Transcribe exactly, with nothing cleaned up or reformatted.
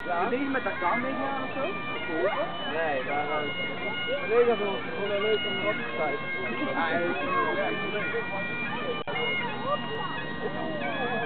Ja. Is deze met dat kraan meegegaan of zo? Nee, maar uh, nee, dat is gewoon leuk om erop te stijgen. Ah, ja, ik vind het wel leuk.